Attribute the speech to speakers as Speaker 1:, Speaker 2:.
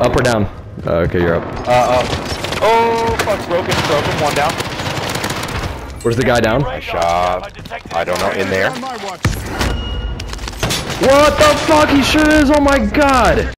Speaker 1: Up or down? Okay, you're up.
Speaker 2: Oh, fuck, broken, one down.
Speaker 1: Where's the guy down?
Speaker 2: Nice shot. I don't know, in there.
Speaker 1: What the fuck? He sure is, oh my god!